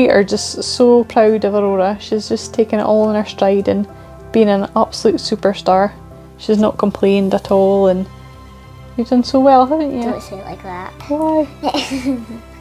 We are just so proud of Aurora. She's just taken it all in her stride and been an absolute superstar. She's not complained at all, and you've done so well, haven't you? Don't say it like that. Why?